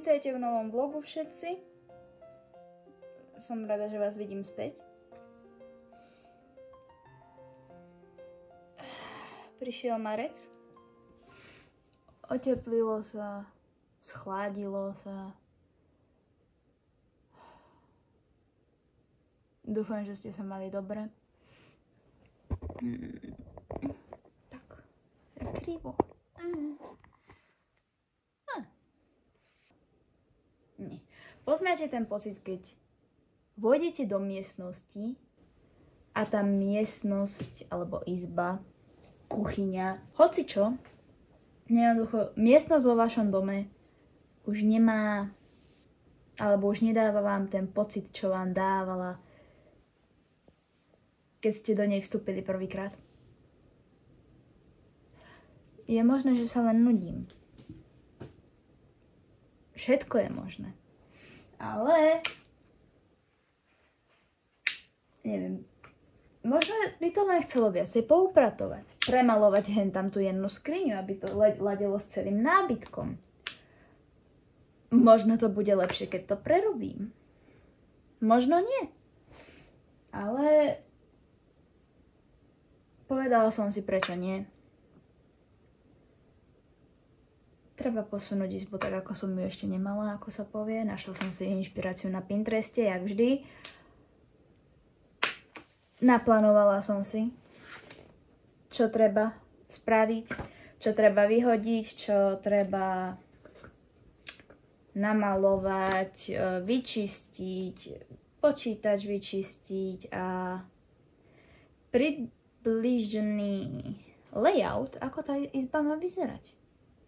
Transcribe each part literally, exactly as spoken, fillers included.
Vítajte v novom vlogu všetci. Som rada, že vás vidím späť. Prišiel marec. Oteplilo sa, schládilo sa. Dúfam, že ste sa mali dobre. Mm. Tak, tak krivo. Mm. Nie. Poznáte ten pocit, keď vojdete do miestnosti a tá miestnosť, alebo izba, kuchyňa, hocičo, jednoducho, miestnosť vo vašom dome už nemá, alebo už nedáva vám ten pocit, čo vám dávala, keď ste do nej vstúpili prvýkrát. Je možné, že sa len nudím. Všetko je možné. Ale neviem, možno by to len chcelo viacej poupratovať. Premalovať hen tam tú jednu skriňu, aby to ladilo s celým nábytkom. Možno to bude lepšie, keď to prerobím. Možno nie. Ale povedala som si, prečo nie. Treba posunúť izbu tak, ako som ju ešte nemala, ako sa povie. Našla som si inšpiráciu na Pintereste, jak vždy. Naplánovala som si, čo treba spraviť, čo treba vyhodiť, čo treba namalovať, vyčistiť, počítač vyčistiť a približný layout, ako tá izba má vyzerať.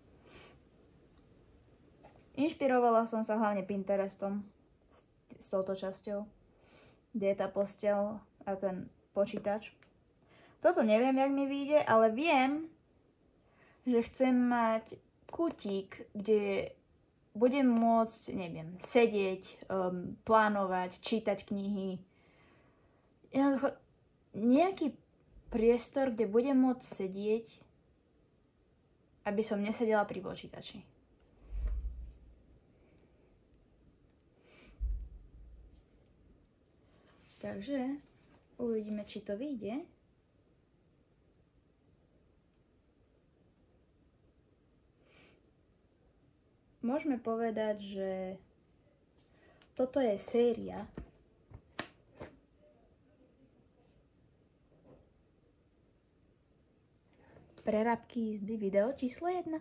Inšpirovala som sa hlavne Pinterestom s, s touto časťou, kde je tá posteľ a ten počítač. Toto neviem, jak mi vyjde, ale viem, že chcem mať kútik, kde budem môcť, neviem, sedieť, um, plánovať, čítať knihy. Jednoducho, nejaký priestor, kde budem môcť sedieť, aby som nesedela pri počítači. Takže uvidíme, či to vyjde. Môžeme povedať, že toto je séria prerábky izby, video číslo jedna.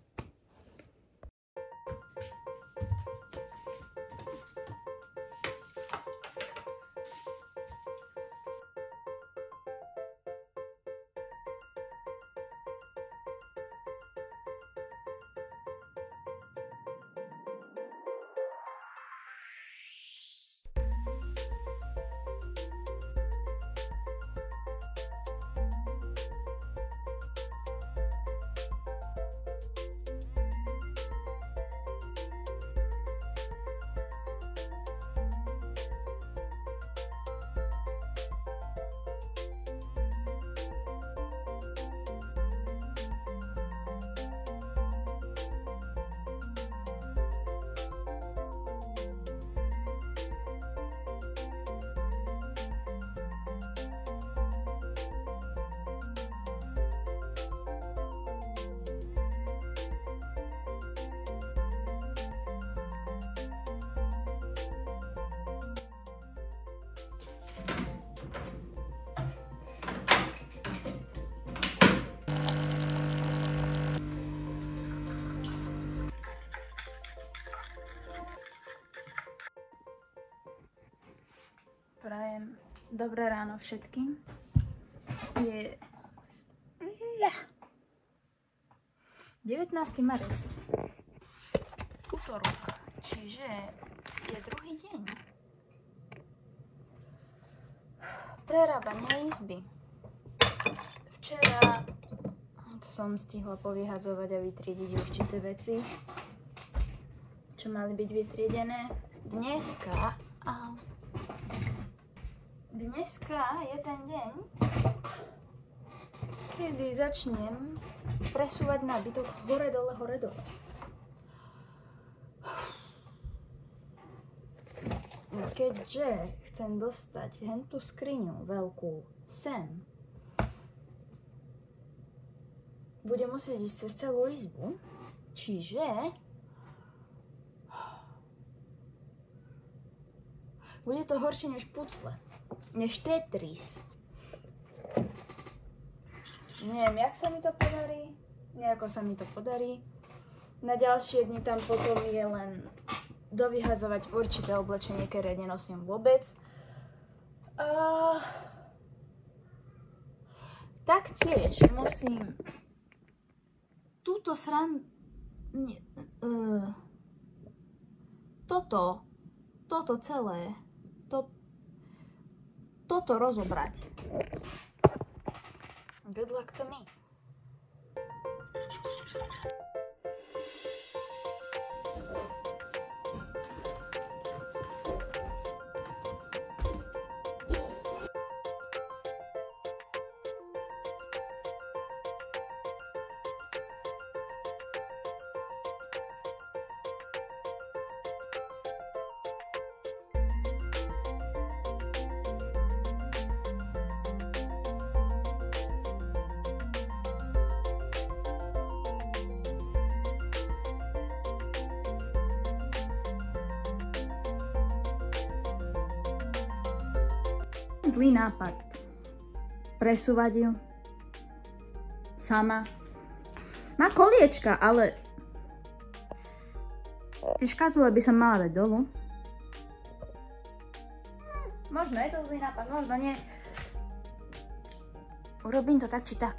Prajem dobré ráno všetkým. Je devätnásteho marec, útorok, čiže je druhý deň prerábania izby. Včera som stihla povyhadzovať a vytriediť určité veci, čo mali byť vytriedené. Dneska a Dneska je ten deň, kedy začnem presúvať nábytok hore dole, hore dole. keďže chcem dostať hen tú skriňu veľkú sem, budem musieť ísť cez celú izbu, čiže bude to horšie než pucle, než Tetris. Neviem, jak sa mi to podarí, nejako sa mi to podarí. Na ďalšie dni tam potom je len dovyhazovať určité oblečenie, ktoré nenosím vôbec. Uh, taktiež musím túto sran... Nie, uh, toto, toto celé, to, toto rozobrať. Good luck to me. Zlý nápad. Presúvať ju. Sama. Má koliečka, ale... Tie škatule by sa mala dať dolu. Hm, možno je to zlý nápad, možno nie. Urobím to tak či tak.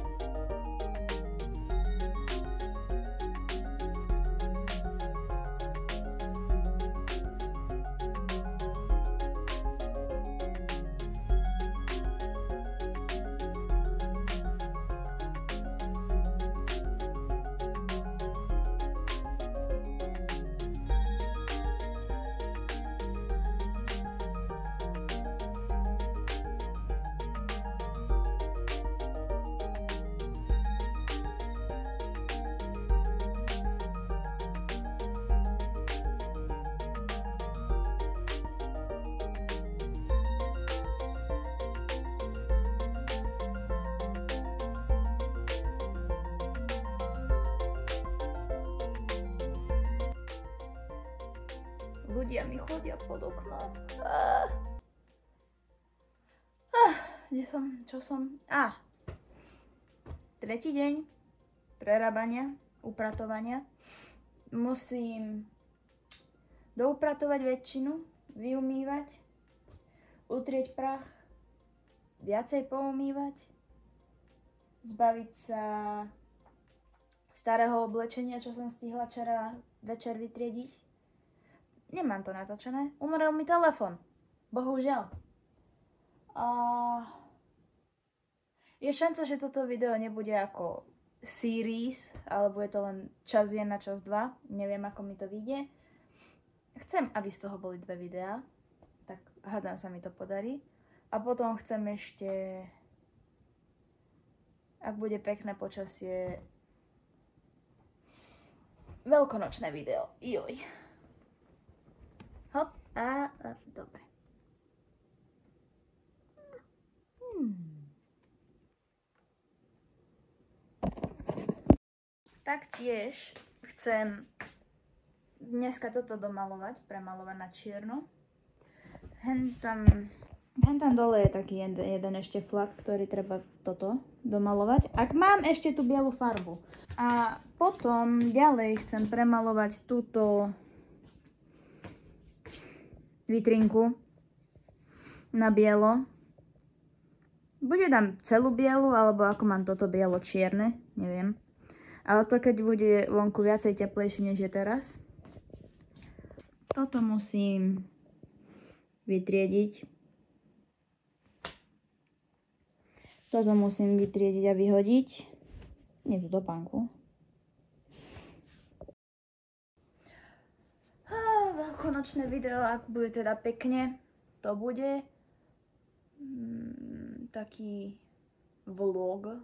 Ľudia mi chodia pod oknom. Ah. Ah, kde som? Čo som? Á. Ah. Tretí deň prerábania, upratovania. Musím doupratovať väčšinu, vyumývať, utrieť prach, viacej poumývať, zbaviť sa starého oblečenia, čo som stihla včera večer vytriediť. Nemám to natočené. Umrel mi telefon. Bohužiaľ. A... Je šanca, že toto video nebude ako series, alebo je to len čas jeden na čas dva. Neviem, ako mi to vyjde. Chcem, aby z toho boli dve videá. Tak hádam sa mi to podarí. A potom chcem ešte, ak bude pekné počasie, veľkonočné video. Joj. Hop, a, a dobre. Hmm. Taktiež chcem dneska toto domalovať, premalovať na čierno. Hen tam, hen tam dole je taký jeden, jeden ešte flak, ktorý treba toto domalovať. Ak mám ešte tú bielu farbu. A potom ďalej chcem premalovať túto vitrinku na bielo. Bude tam celú bielu, alebo ako mám toto bielo čierne, neviem. Ale to keď bude vonku viacej teplejšie než je teraz. Toto musím vytriediť. Toto musím vytriediť a vyhodiť. Nie tú topánku. Veľkonočné video, ak bude teda pekne, to bude mm, taký vlog.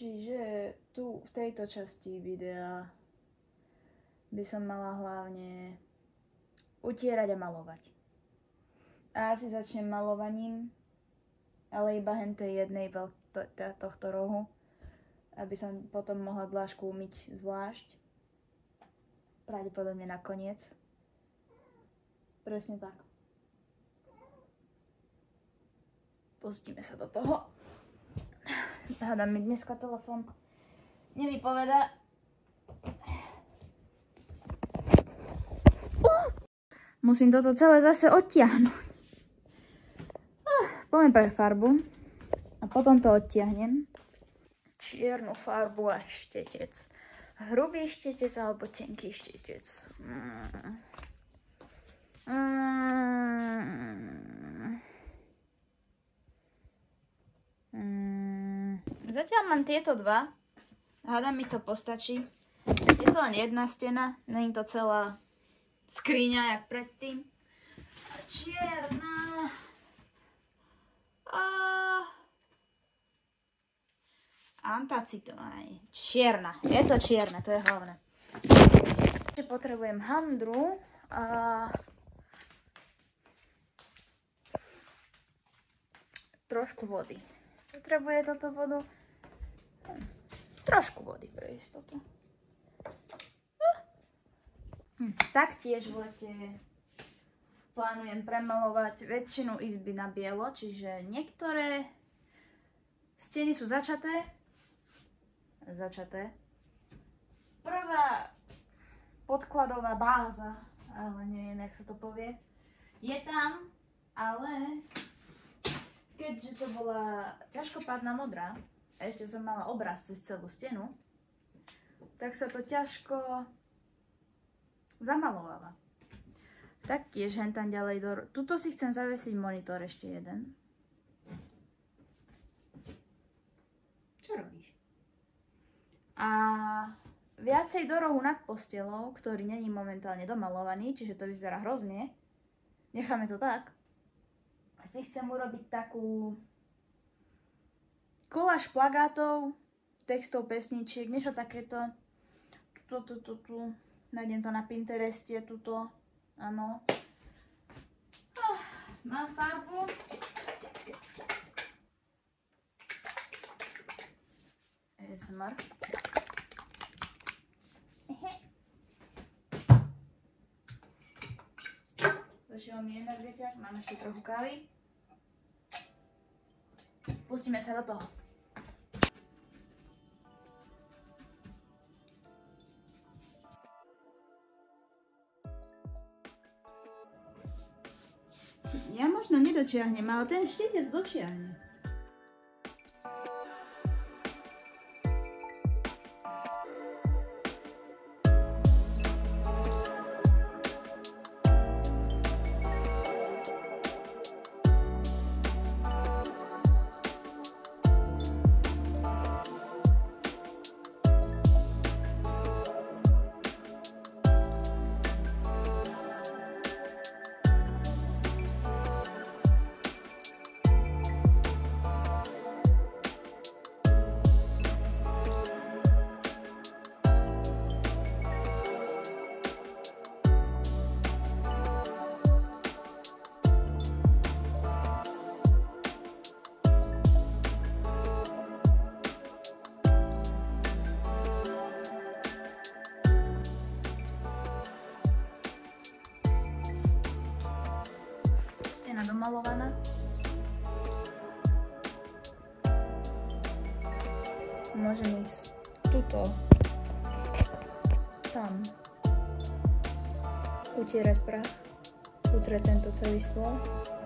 Čiže tu v tejto časti videa by som mala hlavne utierať a malovať. A asi začnem malovaním, ale iba hen tej jednej veľ- to, to, tohto rohu, aby som potom mohla dlášku umyť zvlášť. Pravdepodobne nakoniec. Presne tak. Pustíme sa do toho. Hádam mi dneska telefón nevypoveda. Musím toto celé zase odtiahnuť. Poďme pre farbu a potom to odtiahnem. Čiernu farbu a štetec. Hrubý štetec alebo tenký štetec. Mm. Mm. Mm. Zatiaľ mám tieto dva. Hádam mi to postačí. Je to len jedna stena, není to celá skriňa jak predtým. A čierna. A antacitová. Čierna. Je to čierna, to je hlavné. Potrebujem handru a trošku vody. Potrebuje toto vodu? Trošku vody pre istotu. Hm. Taktiež v lete plánujem premalovať väčšinu izby na bielo, čiže niektoré steny sú začaté. Začaté. Prvá podkladová báza, ale neviem, jak sa to povie, je tam, ale keďže to bola ťažkopádna modrá a ešte som mala obraz cez celú stenu, tak sa to ťažko zamalovala. Taktiež hen tam ďalej do... Tuto si chcem zavesiť monitor ešte jeden. Čo robíš? A viacej do rohu nad postelou, ktorý není momentálne domalovaný, čiže to vyzerá hrozne. Necháme to tak. Si chcem urobiť takú koláž plagátov, textov pesničiek, niečo takéto. Tuto, tuto, tu. Nájdem to na Pintereste, tuto. Áno. Oh, mám farbu. á es em er. Došiel mi energetiak, mám ešte trochu kávy. Pustíme sa do toho. Ja možno nedočiahnem, ale ten štetec dočiahne. Domalovaná. Môžem ísť tuto, tam, utierať prach, utrieť tento celý stôl.